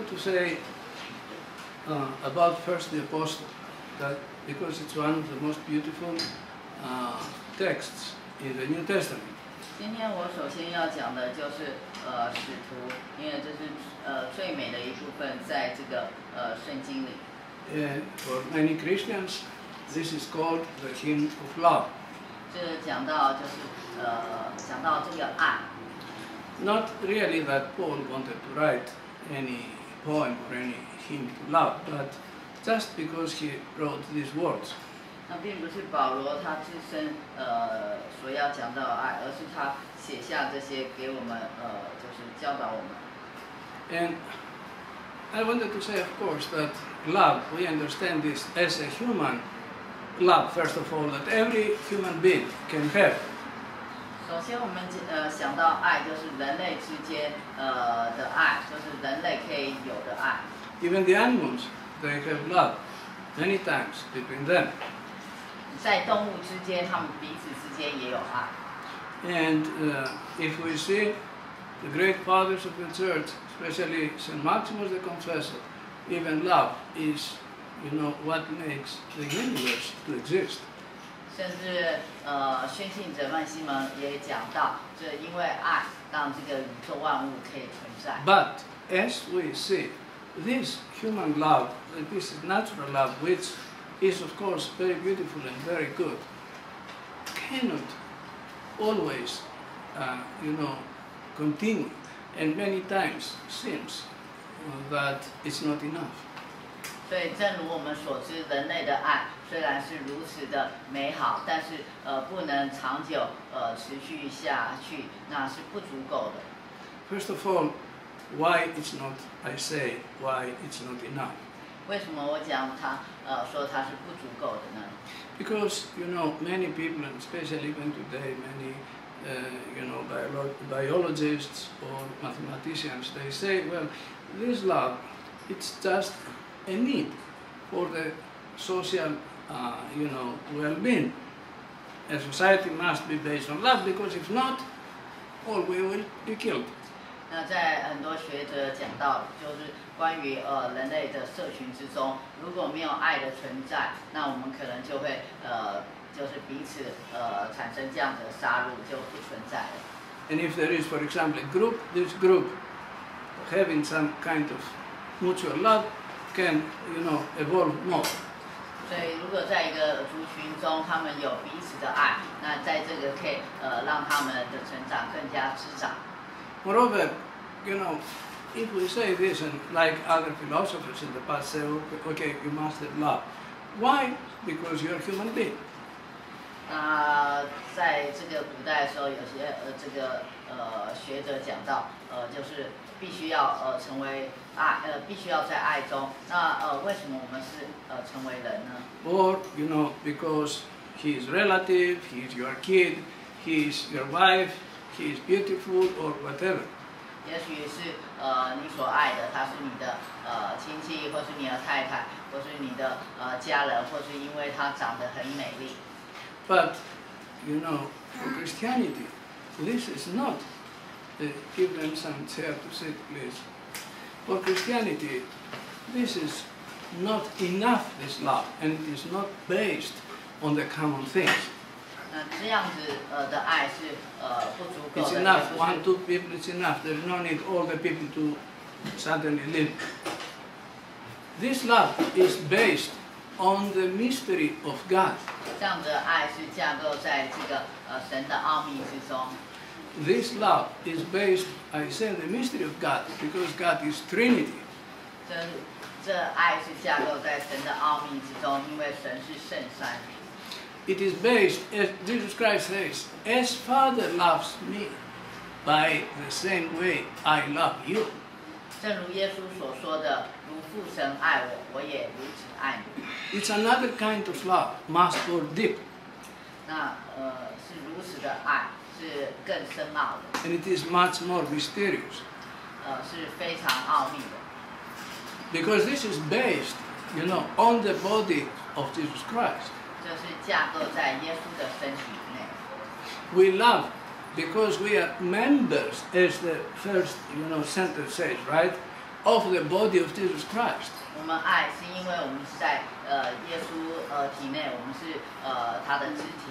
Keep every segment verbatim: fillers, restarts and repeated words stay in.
wanted to say uh, about first the Apostle, that because it's one of the most beautiful uh, texts in the New Testament. 今天我首先要讲的就是呃使徒，因为这是呃最美的一部分，在这个呃圣经里。 Uh, for many Christians, this is called the hymn of love. 这讲到就是呃讲到这个爱。 Not really that Paul wanted to write any poem or any hymn to love, but just because he wrote these words. 那并不是保罗他自身呃所要讲到的爱，而是他写下这些给我们呃就是教导我们。 And I wanted to say, of course, that love, we understand this as a human love, first of all, that every human being can have. 首先，我们呃想到爱，就是人类之间呃的爱，就是人类可以有的爱。 Even the animals, they have love many times between them. 在动物之间，它们彼此之间也有爱。 And uh, if we see the great fathers of the church, especially Saint Maximus the Confessor, even love is, you know, what makes the universe to exist. 甚至呃，宣信者曼西蒙也讲到，这因为爱让这个宇宙万物可以存在。 But as we see, this human love, this natural love, which is of course very beautiful and very good, cannot always, uh, you know, continue, and many times seems that it's not enough. 所以，正如我们所知，人类的爱虽然是如此的美好，但是呃，不能长久呃持续下去，那是不足够的。 First of all, why it's not? I say why it's not enough. 为什么我讲它呃说它是不足够的呢？ Because you know many people, and especially even today, many uh, you know bio biologists or mathematicians, they say, well, this love, it's just a need for the social, uh, you know, well-being. A society must be based on love, because if not, all we will be killed. 那在很多学者讲到，就是关于呃人类的社群之中，如果没有爱的存在，那我们可能就会呃就是彼此呃产生这样的杀戮就不存在了。 And if there is, for example, a group, this group having some kind of mutual love can, you know, evolve more. 所以，如果在一个族群中，他们有彼此的爱，那在这个可以呃让他们的成长更加滋长。 Moreover, you know, if we say this, and like other philosophers in the past say, okay, okay you must have love. Why? Because you're a human being. 那在这个古代的时候，有些呃这个呃学者讲到，呃就是必须要呃成为爱，呃必须要在爱中。那呃为什么我们是呃成为人呢？ Or, you know, because he is relative, he is your kid, he is your wife, he is beautiful, or whatever. 也许是呃你所爱的，他是你的呃亲戚，或是你的太太，或是你的呃家人，或是因为他长得很美丽。 But, you know, for Christianity, this is not, uh, give them some chair to sit, please. For Christianity, this is not enough, this love, and it is not based on the common things. 那这样子呃的爱是呃不足够 It's 的。 enough, one, two people, it's enough. There's no need all the people to suddenly live. This love is based on the mystery of God. 这样的爱是架构在这个呃神的奥秘之中。 This love is based, I say, the mystery of God, because God is Trinity. 这这爱是架构在神的奥秘之中，因为神是圣三。 It is based, as Jesus Christ says, as Father loves me, by the same way I love you. 正如耶稣所说的，如父神爱我，我也如此爱你。 It's another kind of love, much more deep. 那呃是如此的爱，是更深奥的， And it is much more mysterious. 呃是非常奥秘的。 Because this is based, you know, on the body of Jesus Christ. 这是架构在耶稣的身体内。 We love because we are members, as the first, you know, sentence says, right, of the body of Jesus Christ. 我们爱是因为我们是在呃耶稣呃体内，我们是呃他的肢体。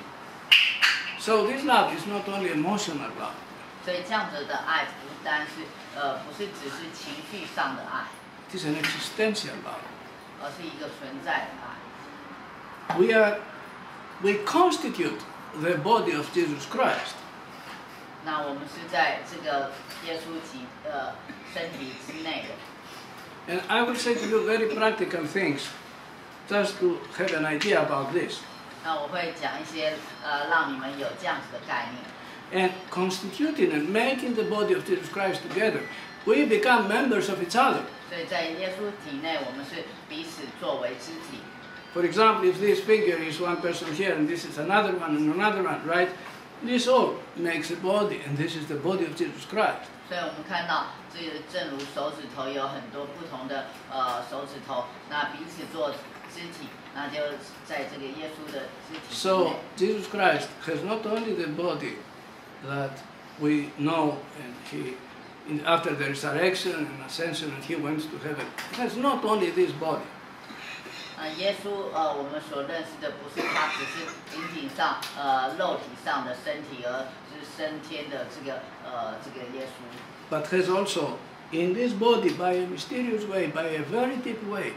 So this love is not only emotional love. 所以这样子的爱不单是呃不是只是情绪上的爱， It is an existential love. 而是一个存在的爱。 We are, we constitute the body of Jesus Christ. 那我们是在这个耶稣体呃身体之内的。 And I will say to you very practical things, just to have an idea about this. 那我会讲一些呃让你们有这样子的概念。 And constituting and making the body of Jesus Christ together, we become members of each other. 所以在耶稣体内，我们是彼此作为肢体。 For example, if this figure is one person here and this is another one and another one, right? This all makes a body, and this is the body of Jesus Christ. 所以我们看到，这个正如手指头有很多不同的呃手指头，那彼此做肢体，那就在这个耶稣的肢体之内。 So Jesus Christ has not only the body that we know, and he, in, after the resurrection and ascension, and he went to heaven. He has not only this body. 呃，耶稣呃，我们所认识的不是他只是仅仅上呃肉体上的身体，而是升天的这个呃这个耶稣。 But has also, in this body, by a mysterious way, by a very deep way,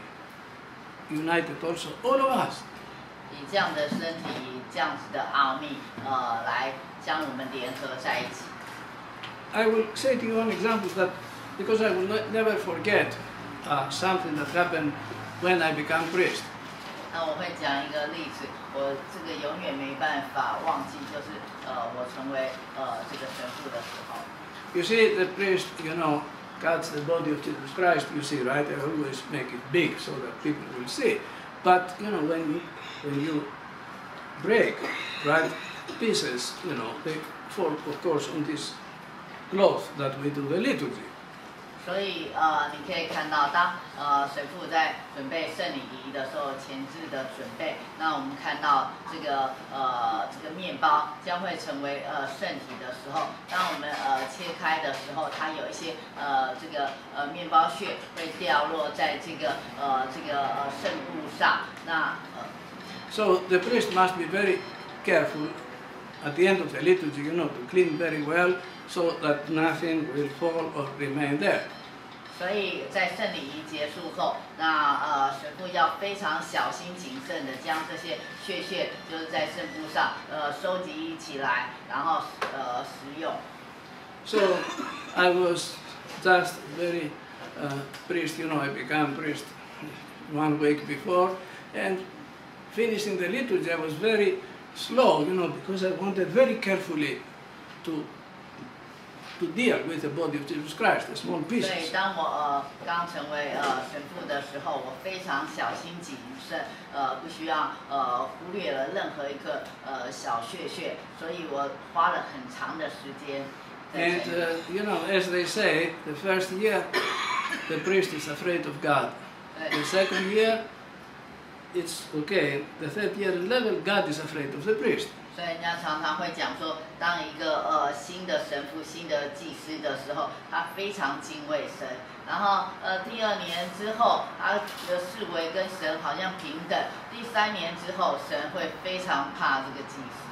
united also all of us. 以这样的身体，以这样子的奥秘，呃，来将我们联合在一起。 I will say to you one example that, because I will not, never forget uh, something that happened when I became priest. 那我会讲一个例子，我这个永远没办法忘记，就是呃，我成为呃这个神父的时候。 You see, the priest, you know, cuts the body of Jesus Christ, you see, right? I always make it big so that people will see. But, you know, when you, when you break, right, pieces, you know, they fall, of course, on this cloth that we do the liturgy. 所以呃，你可以看到，当呃神父在准备圣礼仪的时候，前置的准备，那我们看到这个呃这个面包将会成为呃圣体的时候，当我们呃切开的时候，它有一些呃这个呃面包屑会掉落在这个呃这个呃圣布上，那呃。 So the priest must be very careful at the end of the liturgy, you know, to clean very well so that nothing will fall or remain there. 所以在圣礼仪结束后，那呃神父要非常小心谨慎的将这些屑屑，就是在圣布上呃收集起来，然后呃食用。 So I was just very uh, priest, you know, I became priest one week before, and finishing the liturgy I was very slow, you know, because I wanted very carefully to to deal with the body of Jesus Christ, the small 所以 pieces. 当我呃刚成为呃神父的时候，我非常小心谨慎，呃不需要呃忽略了任何一个呃小屑屑，所以我花了很长的时间。 And uh, you know, as they say, the first year the priest is afraid of God. The second year, it's okay. The third year level, God is afraid of the priest. 所以人家常常会讲说，当一个呃新的神父、新的祭司的时候，他非常敬畏神。然后呃第二年之后，他的视为跟神好像平等。第三年之后，神会非常怕这个祭司。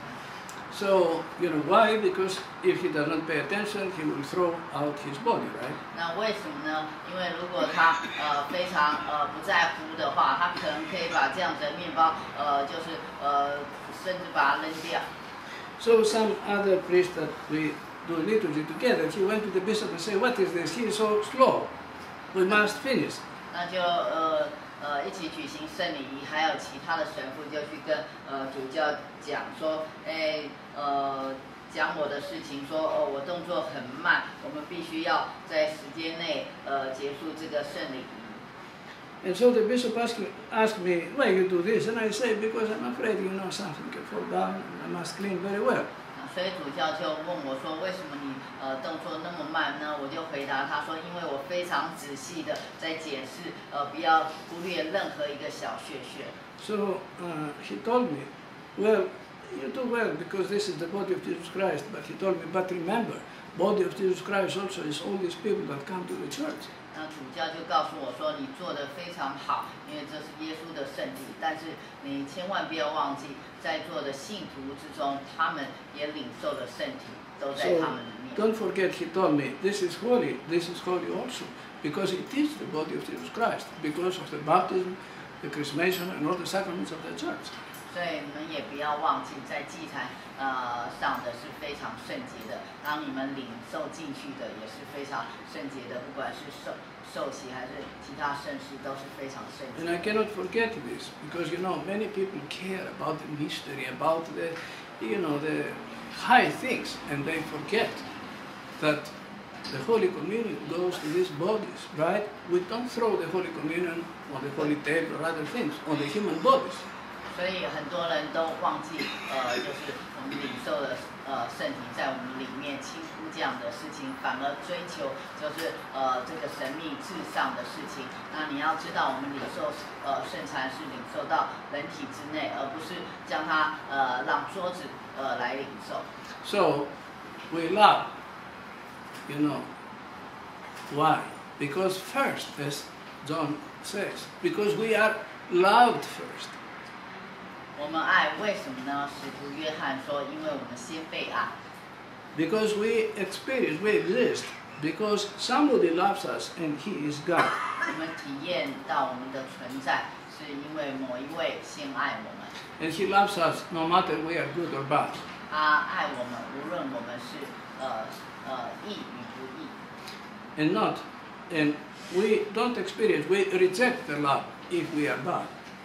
So, you know why? Because if he does not pay attention, he will throw out his body, right? 那为什么呢？因为如果他呃非常呃不在乎的话，他可能可以把这样子的面包呃就是呃甚至把它扔掉。 So some other priest that we do liturgy together, he went to the bishop and said, "What is this? He is so slow. We must finish." 那就呃呃一起举行圣礼仪，还有其他的神父就去跟呃主教讲说，哎呃讲我的事情，说哦我动作很慢，我们必须要在时间内呃结束这个圣礼仪。 And so the bishop asked me, asked me, "Why you do this?" And I say, "Because I'm afraid, you know, something can fall down, and I must clean very well." 所以主教就问我说：“为什么你呃动作那么慢呢？”我就回答他说：“因为我非常仔细的在检视，呃，不要忽略任何一个小屑屑。” So uh, he told me, "Well, you do well because this is the body of Jesus Christ." But he told me, "But remember, body of Jesus Christ also is all these people that come to the church." 那主教就告诉我说，你做得非常好，因为这是耶稣的圣体。但是你千万不要忘记，在座的信徒之中，他们也领受了圣体，都在他们里面。 So, don't forget, he told me, this is holy, this is holy also, because it is the body of Jesus Christ, because of the baptism, the chrismation, and all the sacraments of the church. 所以你们也不要忘记，在祭坛呃上的是非常圣洁的，当你们领受进去的也是非常圣洁的，不管是受受洗还是其他圣事，都是非常圣洁。 And I cannot forget this, because you know many people care about the mystery, about the, you know, the high things, and they forget that the Holy Communion goes to these bodies, right? We don't throw the Holy Communion on the holy table or other things, on the human bodies. 所以很多人都忘记，呃，就是我们领受了呃圣体在我们里面轻忽这样的事情，反而追求就是呃这个神秘至上的事情。那你要知道，我们领受呃圣餐是领受到人体之内，而不是将它呃让桌子呃来领受。 So we love, you know, why? Because first, as John says, because we are loved first. 我们爱为什么呢？使徒约翰说，因为我们先被爱。 Because we experience, we exist, because somebody loves us and He is God. 我们体验到我们的存在，是因为某一位先爱我们。 And He loves us no matter we are good or bad. 他爱我们，无论我们是呃呃义与不义。 And not, and we don't experience, we reject the love if we are bad.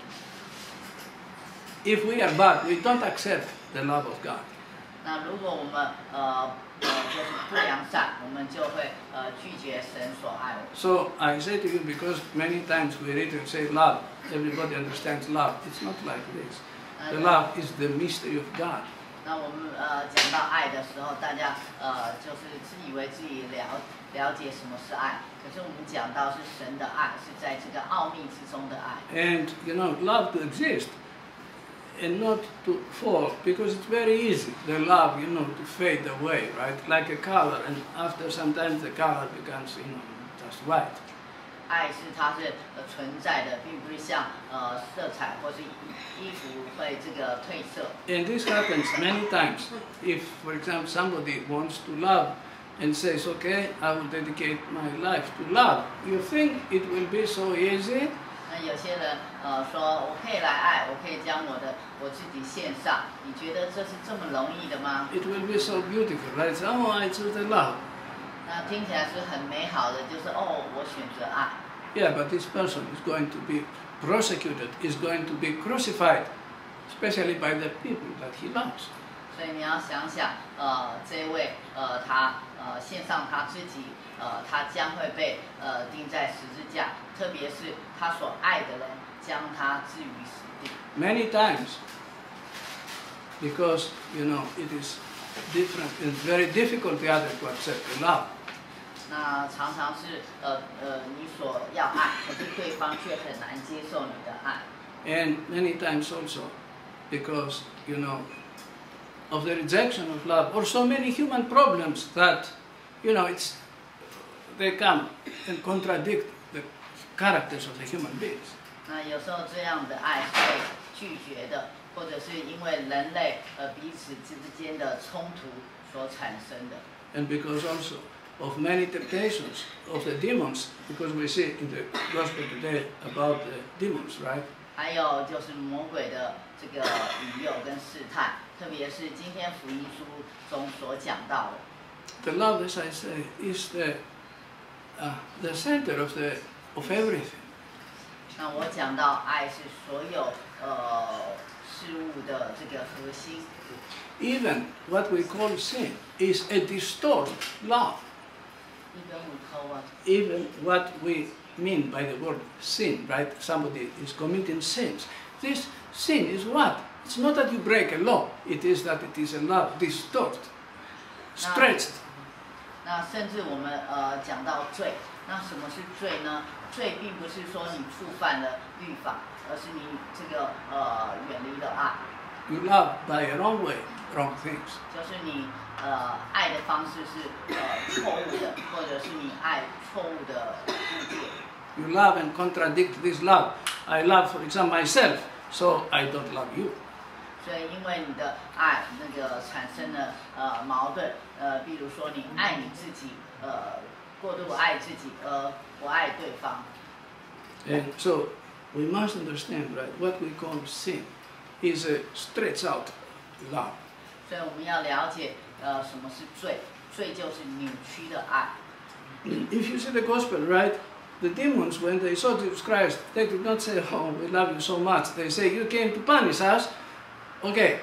If we are bad, we don't accept the love of God. 那如果我们呃呃就是不良善，我们就会呃拒绝神所爱我们。 So I say to you, because many times we read and say love, everybody understands love. It's not like this. The love is the mystery of God. 那我们呃讲到爱的时候，大家呃就是自以为自己了了解什么是爱，可是我们讲到是神的爱，是在这个奥秘之中的爱。 And you know, love to exist and not to fall, because it's very easy, the love, you know, to fade away, right? Like a color, and after sometimes the color becomes, you know, just white. 爱是它是呃存在的，并不是像呃色彩或是衣服会这个褪色。 And this happens many times. If, for example, somebody wants to love and says, okay, I will dedicate my life to love, you think it will be so easy? 那有些人呃说，我可以来爱，我可以将我的我自己献上，你觉得这是这么容易的吗？ It will be so beautiful, right? So, oh, I choose the love. 那听起来是很美好的，就是哦，我选择爱。 Yeah, but this person is going to be prosecuted, is going to be crucified, especially by the people that he loves. 所以你要想想，呃，这位呃他呃献上他自己，呃他将会被呃钉在十字架，特别是他所爱的人将他置于死地。 Many times, because, you know, it is different, it's very difficult the other to accept the love. 那常常是呃呃你所要爱，可是对方却很难接受你的爱。 And many times also, because, you know, of the rejection of love, or so many human problems that, you know, it's, they come and contradict the characters of the human beings. 那有时候这样的爱是被拒绝的，或者是因为人类呃彼此之间的冲突所产生的。 And because also of many temptations of the demons, because we see in the gospel today about the demons, right? 还有就是魔鬼的这个引诱跟试探，特别是今天福音书中所讲到的。 The love, as I say, is the uh, the center of the of everything. 那我讲到爱是所有呃事物的这个核心。 Even what we call sin is a distorted love. Even we call what? Even what we mean by the word sin, right? Somebody is committing sins. This sin is what? It's not that you break a law. It is that it is a love distorted, stretched. 那甚至我们呃讲到罪，那什么是罪呢？罪并不是说你触犯了律法，而是你这个呃远离了爱。 You love by a wrong way, wrong things. 就是你呃爱的方式是呃错误的，或者是你爱错误的误解。 You love and contradict this love. I love, for example, myself, so I don't love you. 所以因为你的爱那个产生了呃矛盾，呃，比如说你爱你自己，呃，过度爱自己，而不爱对方。 And so we must understand, right? What we call sin is a stretch out love. 所以我们要了解，呃，什么是罪？罪就是扭曲的爱。 If you see the gospel, right? The demons, when they saw Jesus Christ, they did not say, "Oh, we love you so much." They say, "You came to punish us. Okay,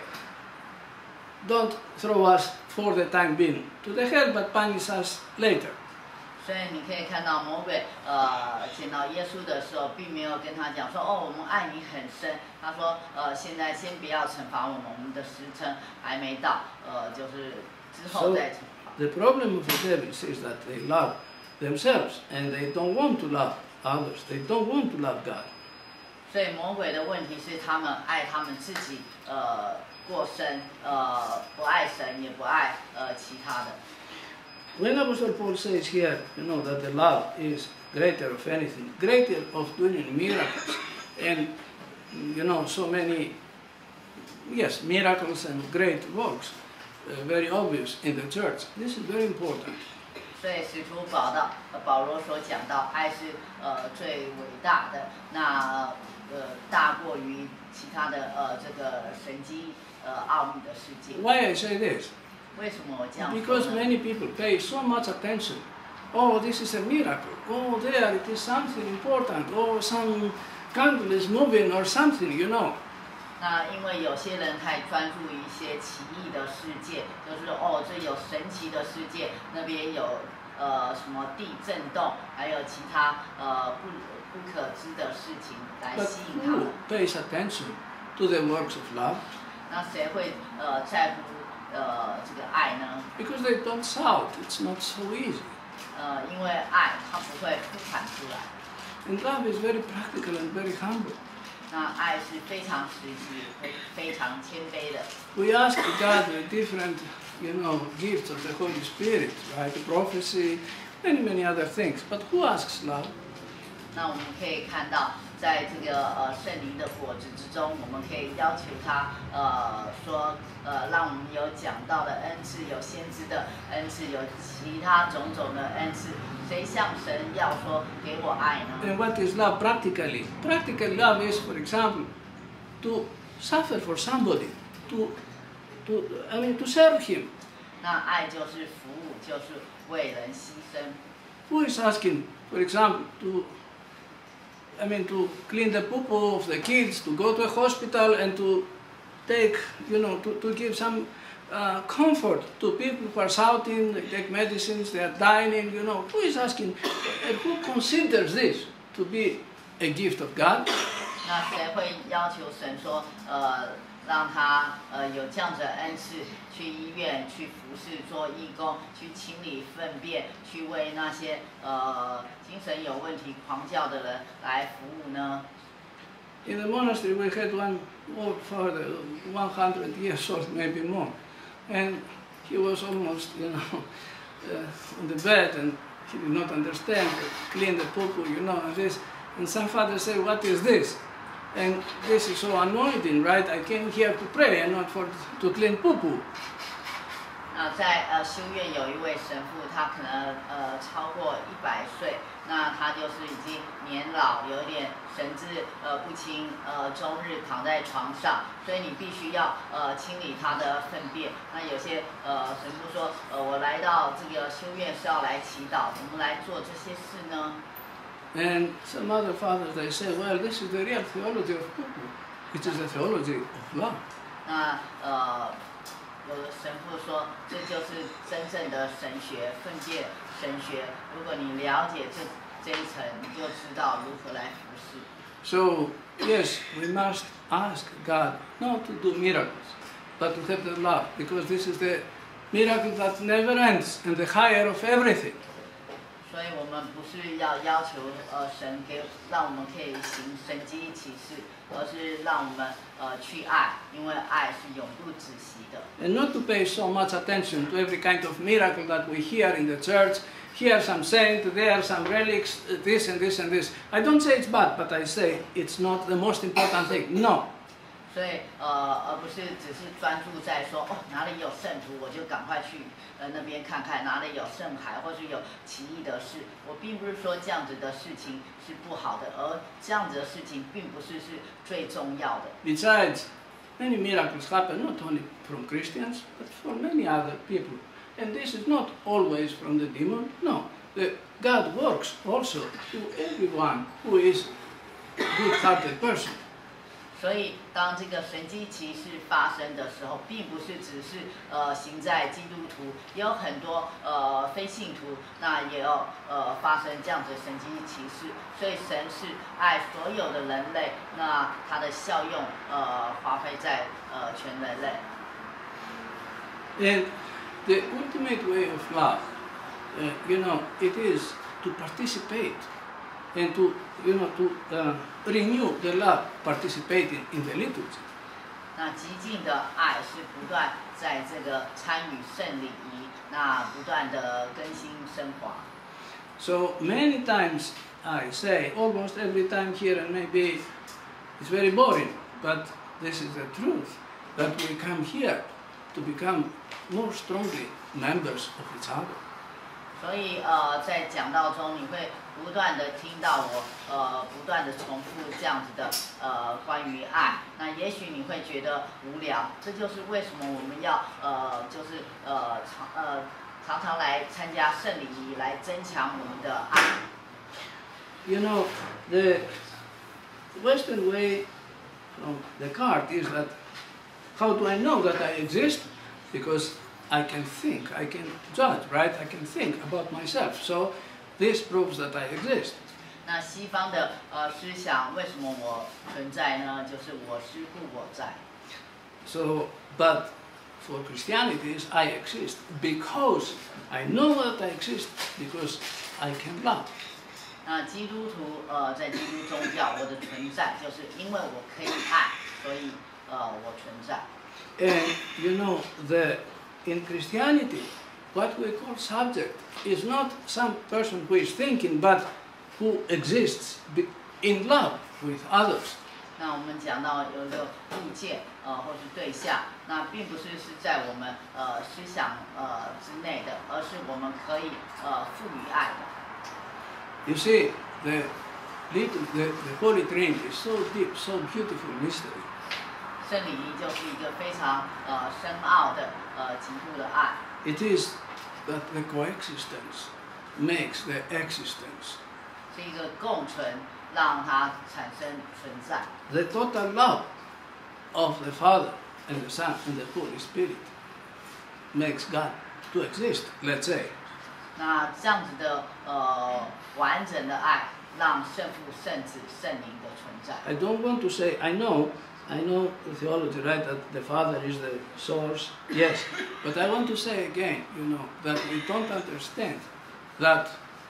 don't throw us for the time being to the hell, but punish us later." 所以你可以看到魔鬼，呃，见到耶稣的时候，并没有跟他讲说，哦，我们爱你很深。他说，呃，现在先不要惩罚我们，我们的时辰还没到，呃，就是之后再惩罚。 The problem of the devils is that they love themselves and they don't want to love others. They don't want to love God. 所以魔鬼的问题是，他们爱他们自己，呃，过深，呃，不爱神，也不爱呃其他的。 When Apostle Paul says here, you know, that the love is greater of anything, greater of doing miracles, and, you know, so many, yes, miracles and great works, uh, very obvious in the church. This is very important. 所以使徒保道保罗所讲到，爱是呃最伟大的，那呃大过于其他的呃这个神机呃奥秘的世界。 Why I say this? 为什么我这样说 Because 呢？ many people pay so much attention. Oh, this is a miracle. Oh, there it is something important. Oh, some candle is moving or something, you know. 那因为有些人太专注于一些奇异的世界，就是哦，这有神奇的世界，那边有呃什么地震动，还有其他呃不不可知的事情来 But 吸引他 who 们。 pays attention to the works of love? 那谁会呃在乎呃这个爱呢？ Because they don't shout. It's not so easy. 呃，因为爱它不会呼喊出来。 And love is very practical and very humble. 那爱是非常实际、非非常谦卑的。 We ask God the different, you know, gifts of the Holy Spirit, right? Prophecy, many, many other things. But who asks love? 那我们可以看到，在这个呃圣灵的果子之中，我们可以要求他呃说呃让我们有讲道的恩赐，有先知的恩赐，有其他种种的恩赐。谁向神要说给我爱呢？ And what is love practically? Practical love is, for example, to suffer for somebody, to, to, I mean, to serve him. 那爱就是服务，就是为人牺牲。 Who is asking, for example, to, I mean, to clean the poo-poo of the kids, to go to a hospital and to take, you know, to, to give some uh, comfort to people who are shouting, they take medicines, they are dying, you know. Who is asking, and who considers this to be a gift of God? 那谁会要求神说，呃，让他呃有这样子的恩赐，去医院去服侍做义工，去清理粪便，去为那些呃精神有问题狂叫的人来服务呢？ In the monastery we had one old father, one hundred years old, maybe more, and he was almost, you know, uh, on the bed and he did not understand, clean the poo-poo, you know, and this. And some fathers say, what is this? And this is so anointing, right? I came here to pray and not for to clean poo-poo. 那在呃修院有一位神父，他可能呃超过一百岁，那他就是已经年老，有点神志呃不清，呃终日躺在床上，所以你必须要呃清理他的粪便。那有些呃神父说，呃我来到这个修院是要来祈祷，我们来做这些事呢。 And some other fathers, they say, well, this is the real theology of poo-poo. It is the theology of love. 那呃有的神父说，这就是真正的神学，粪便神学。如果你了解这这一层，你就知道如何来服侍。 So, yes, we must ask God not to do miracles, but to have the love, because this is the miracle that never ends and the higher of everything. 所以我们不是要要求呃神给让我们可以行神迹奇事，而是让我们呃去爱，因为爱是永不止息的。 And not to pay so much attention to every kind of miracle that we hear in the church. Here some saint, there some relics, this and this and this. I don't say it's bad, but I say it's not the most important thing. No. 所以呃，而不是只是专注在说哦哪里有圣徒，我就赶快去呃那边看看，哪里有圣海或是有奇异的事。我并不是说这样子的事情是不好的，而这样子的事情并不是是最重要的。 Besides, many miracles happen not only from Christians, but from many other people. And this is not always from the demon. No, the, God works also to everyone who is a good-hearted person. 所以，当这个神迹奇事发生的时候，并不是只是呃行在基督徒，也有很多呃非信徒，那也有呃发生这样子的神迹奇事。所以神是爱所有的人类，那它的效用呃发挥在呃全人类。 And the ultimate way of love, uh, you know, it is to participate and to, you know, to uh, renew the love participating in the liturgy. 那极尽的爱是不断在这个参与圣礼仪，那不断的更新升华。 So many times I say, almost every time here, and maybe it's very boring, but this is the truth, that we come here to become more strongly members of each other. 所以呃，在讲道中，你会不断的听到我呃不断的重复这样子的呃关于爱。那也许你会觉得无聊，这就是为什么我们要呃就是呃常呃常常来参加圣礼仪，来增强我们的爱。 You know, the Western way from Descartes is that how do I know that I exist? Because I can think, I can judge, right? I can think about myself. So this proves that I exist. 那西方的呃思想为什么我存在呢？就是我思故我在。 So, but for Christianity, is I exist because I know that I exist because I can love. 那基督徒呃在基督宗教，我的存在就是因为我可以爱，所以呃我存在。 And you know, the, in Christianity, what we call subject is not some person who is thinking, but who exists in love with others. 那我们讲到有一个物件，呃，或是对象，那并不是是在我们呃思想呃之内的，而是我们可以呃赋予爱的。 You see, the, the, the Holy Trinity is so deep, so beautiful mystery. 圣礼仪就是一个非常呃深奥的呃极度的爱。 It is that the coexistence makes the existence. 是一个共存，让它产生存在。 The total love of the Father and the Son and the Holy Spirit makes God to exist, let's say. 那这样子的呃完整的爱，让圣父、圣子、圣灵的存在。 I don't want to say, I know, I know the theology, right, that the Father is the source, yes, but I want to say again, you know, that we don't understand that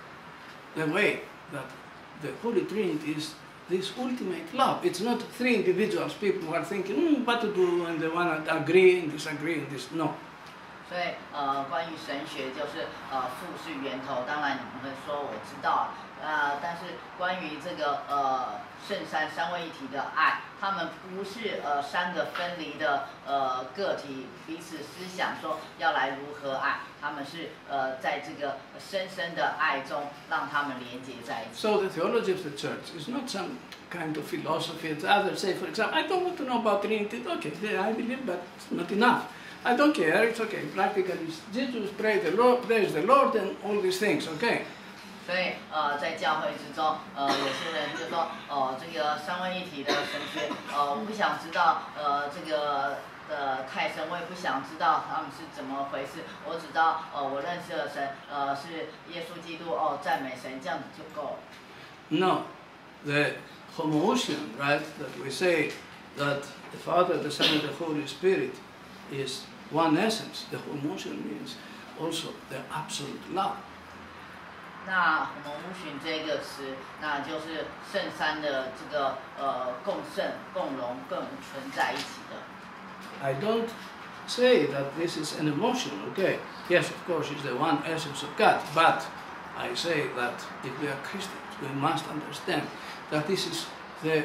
the way that the Holy Trinity is this ultimate love. It's not three individuals, people who are thinking, mm, what to do, and they want to agree and disagree and this, no. 所以呃，关于神学就是呃父是源头，当然你们会说我知道，呃，但是关于这个呃圣三三位一体的爱，他们不是呃三个分离的呃个体彼此思想说要来如何爱，他们是呃在这个深深的爱中让他们连接在一起。 So the theology of the church is not some kind of philosophy. As others say, for example, I don't want to know about Trinity. Okay, I believe, but it's not enough. I don't care, it's okay. Practically, Jesus, praise the Lord, praise the Lord, and all these things, okay? 所以呃，在教会之中，呃，有些人就说，哦、呃，这个三位一体的神学，呃，我不想知道，呃，这个的太神，我也不想知道他们是怎么回事。我只知道，呃，我认识的神，呃，是耶稣基督，哦，赞美神，这样子就够了。 No, the homoousion, right, that we say that the Father, the Son, and the Holy Spirit is one essence. The homoousion means also the absolute love. 那我们乌寻这个词，那就是圣三的这个呃共圣、共荣、共存在一起的。 I don't say that this is an emotion, okay? Yes, of course, it's the one essence of God, but I say that if we are Christians, we must understand that this is the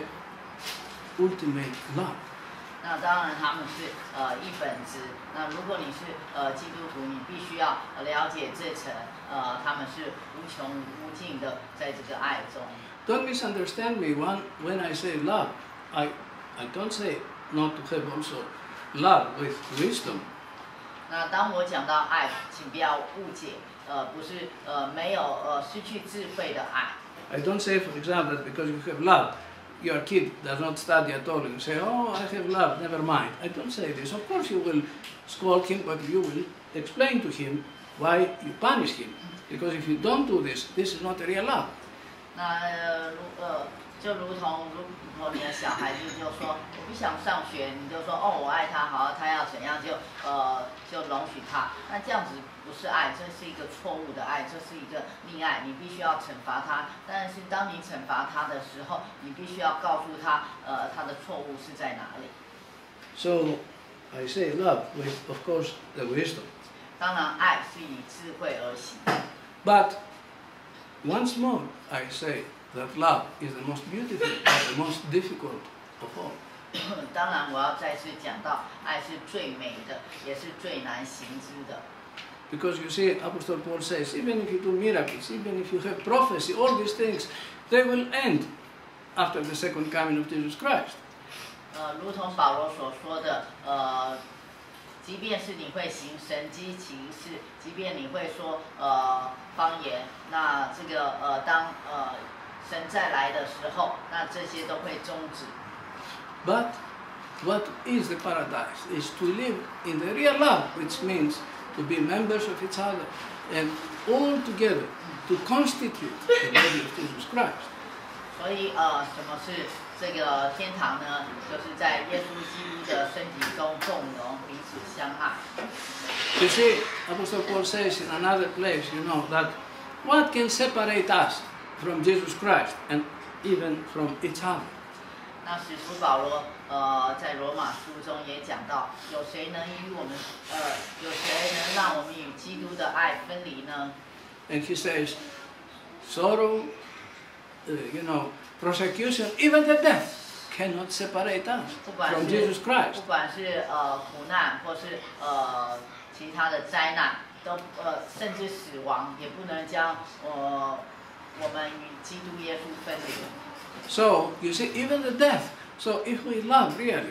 ultimate love. 那当然，他们是呃一本质。那如果你是呃基督徒，你必须要了解这层，呃，他们是无穷无尽的，在这个爱中。 Don't misunderstand me when when I say love. I I don't say not to have also love with wisdom. 那当我讲到爱，请不要误解，呃，不是呃没有呃失去智慧的爱。 I don't say, for example, that because you have love, your kid does not study at all, and you say, oh, I have love, never mind. I don't say this. Of course you will scold him, but you will explain to him why you punish him. Because if you don't do this, this is not a real love. 那呃如呃就如同如果你的小孩子就说我不想上学，你就说哦我爱他，好他要怎样就呃就容许他，那这样子不是爱，这是一个错误的爱，这是一个溺爱，你必须要惩罚他。但是当你惩罚他的时候，你必须要告诉他呃他的错误是在哪里。 So I say love with, of course, the wisdom. 当然，爱是以智慧而行。 But once more, I say that love is the most beautiful and the most difficult of all. 当然，我要再次讲到，爱是最美的，也是最难行之的。 Because you see, Apostle Paul says, even if you do miracles, even if you have prophecy, all these things, they will end after the second coming of Jesus Christ. 呃，如同保罗所说的，呃，即便是你会行神迹奇事，即便你会说呃方言，那这个呃当呃神再来的时候，那这些都会终止。 But what is the paradise? Is to live in the real love, which means to be members of each other and all together to constitute the body of Jesus Christ. 所以呃，什么是这个天堂呢？就是在耶稣基督的身体中共荣，彼此相爱。 You see, Apostle Paul says in another place, you know, that what can separate us from Jesus Christ and even from each other? 那使徒保罗呃在罗马书中也讲到，有谁能与我们呃有谁能让我们与基督的爱分离呢？ And he says, sorrow, uh, you know, persecution, even the death cannot separate us 不管 from 是 Jesus Christ. 不管是呃苦难或是呃其他的灾难，都呃甚至死亡也不能将呃我们与基督耶稣分离。 So, you see, even the death. So, if we love really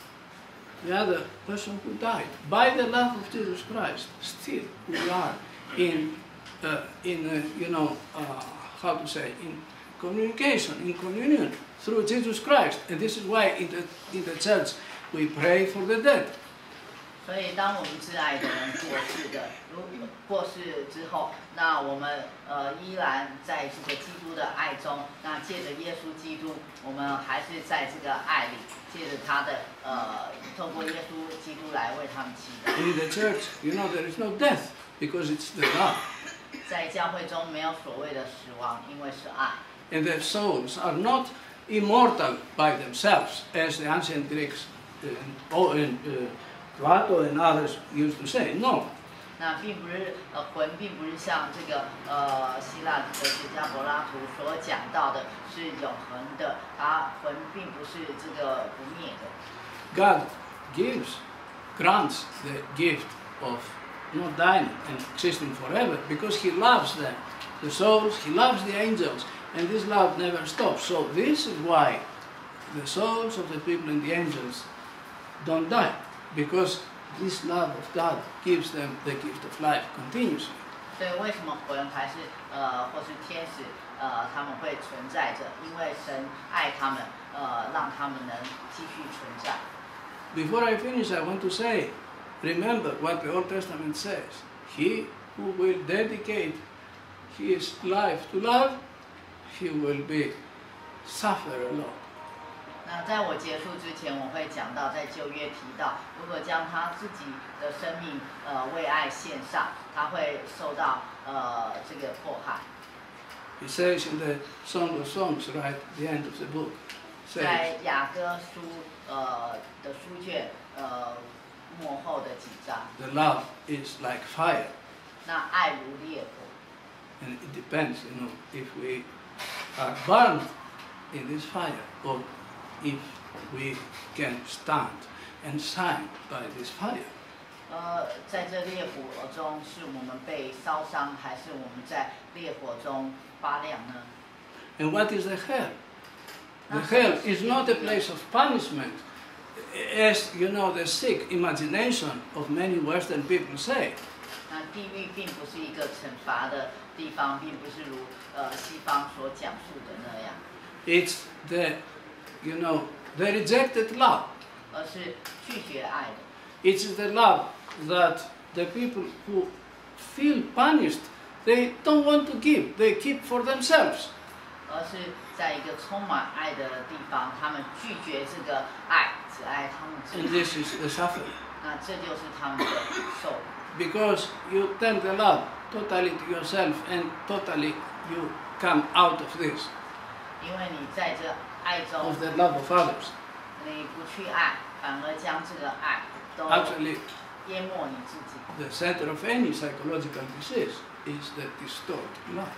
the other person who died, by the love of Jesus Christ, still we are in, uh, in uh, you know, uh, how to say, in communication, in communion through Jesus Christ. And this is why in the, in the church we pray for the dead. 所以，当我们挚爱的人过世的，如过世之后，那我们呃依然在这个基督的爱中。那借着耶稣基督，我们还是在这个爱里，借着他的呃，透过耶稣基督来为他们祈祷。 In the church, you know, there is no death because it's the love. 在教会中没有所谓的死亡，因为是爱。 And their souls are not immortal by themselves, as the ancient Greeks uh, and uh, Plato and others used to say. No. 那并不是呃魂，并不是像这个呃希腊的哲学家柏拉图所讲到的是永恒的，它魂并不是这个不灭的。 God gives, grants the gift of not dying and existing forever because He loves them, the souls, He loves the angels, and this love never stops. So this is why the souls of the people and the angels don't die, because this love of God gives them the gift of life continuously. 所以为什么魂还是呃或是天使呃他们会存在着？因为神爱他们，呃让他们能继续存在。 Before I finish, I want to say, remember what the Old Testament says. He who will dedicate his life to love, he will be suffer a lot. 那在我结束之前，我会讲到，在旧约提到，如果将他自己的生命呃为爱献上，他会受到呃这个迫害。 It says in the Song of Songs, right at the end of the book, 在 says, 雅歌书呃的书卷呃末后的几章， the love is like fire. 那爱如烈火， And it depends, you know, if we are burned in this fire or if we can stand and shine by this fire. 呃，在这烈火中，是我们被烧伤，还是我们在烈火中发亮呢？ And what is the hell? The hell is not a place of punishment, as you know, the sick imagination of many Western people say. 那地狱并不是一个惩罚的地方，并不是如呃西方所讲述的那样， It's the, you know, the rejected love. 而是拒绝爱的。 It's the love that the people who feel punished, they don't want to give, they keep for themselves. 而是在一个充满爱的地方，他们拒绝这个爱，只爱他们自 And 己。 this is the suffering. 那这就是他们的受苦。 Because you tend the love totally to yourself and totally you come out of this, 因为你在这爱中 of，the love of others. 你不去爱，反而将这个爱都 Actually, 淹没你自己。 the center of any psychological disease is the distorted love.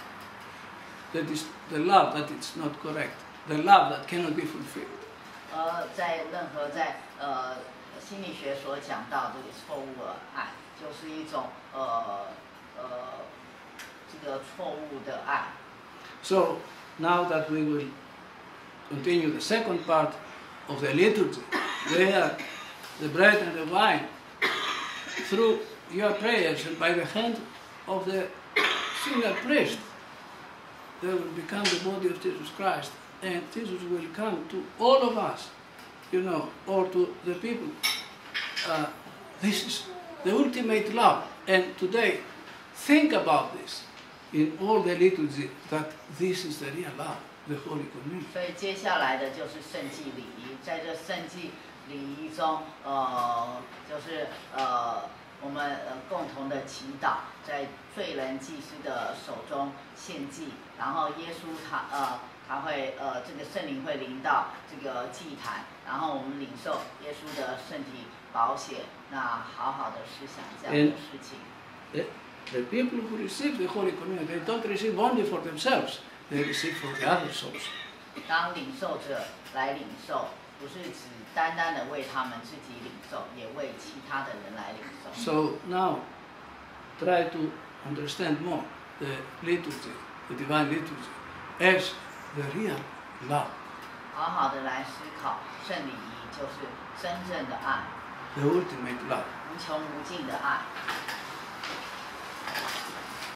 The, dis- the love that is not correct, the love that cannot be fulfilled. 而在任何在呃心理学所讲到这个错误的爱，就是一种呃呃这个错误的爱。 So now that we will continue the second part of the liturgy, where the bread and the wine, through your prayers and by the hand of the senior priest, they will become the body of Jesus Christ, and Jesus will come to all of us, you know, or to the people. Uh, this is the ultimate love, and today, think about this in all the liturgy, that this is the real love, the Holy Communion. 所以接下来的就是圣祭礼仪，在这圣祭礼仪中，呃，就是呃我们呃共同的祈祷，在罪人祭司的手中献祭，然后耶稣他呃他会呃这个圣灵会临到这个祭坛，然后我们领受耶稣的圣体宝血，那好好的思想这样的事情。 The, the people who receive the Holy Communion, they don't receive only for themselves, they receive for the others also. 当领受者来领受，不是只单单的为他们自己领受，也为其他的人来领受。 So now, try to understand more the liturgy, the divine liturgy, as the real love, 好好的来思考圣礼仪，就是真正的爱， the ultimate love. 无穷无尽的爱。